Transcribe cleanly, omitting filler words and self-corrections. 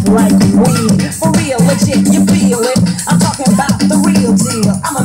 like weed. For real, legit, you feel it. I'm talking about the real deal. I'm